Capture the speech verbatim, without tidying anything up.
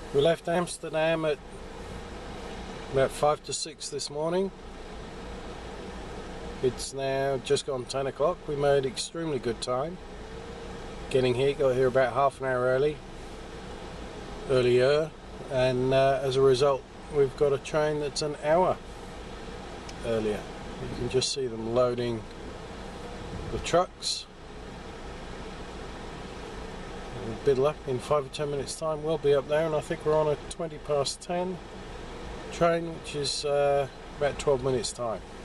We left Amsterdam at about five to six this morning. It's now just gone ten o'clock. We made extremely good time getting here. Got here about half an hour early, earlier, and uh, as a result, we've got a train that's an hour earlier. You can just see them loading the trucks. Bit luck, in five or ten minutes time we'll be up there, and I think we're on a twenty past ten train, which is uh, about twelve minutes time.